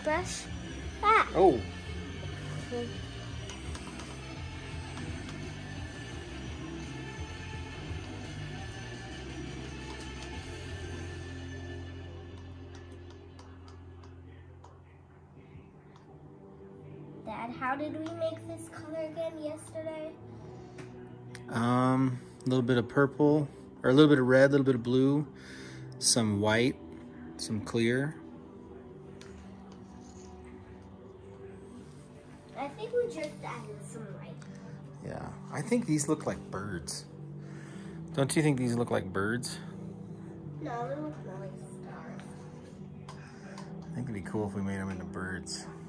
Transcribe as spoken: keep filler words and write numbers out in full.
paintbrush. Ah! Oh! Okay. Dad, how did we make this color again yesterday? Um, a little bit of purple, or a little bit of red, a little bit of blue, some white, some clear. I think we just added some white. Yeah, I think these look like birds. Don't you think these look like birds? No, they look more like stars. I think it'd be cool if we made them into birds.